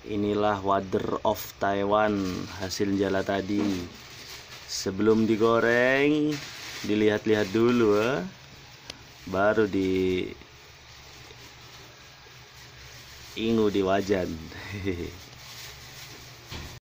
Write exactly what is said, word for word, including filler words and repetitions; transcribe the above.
Inilah wader of Taiwan, hasil jala tadi. Sebelum digoreng, dilihat-lihat dulu eh. Baru di ingu di wajan.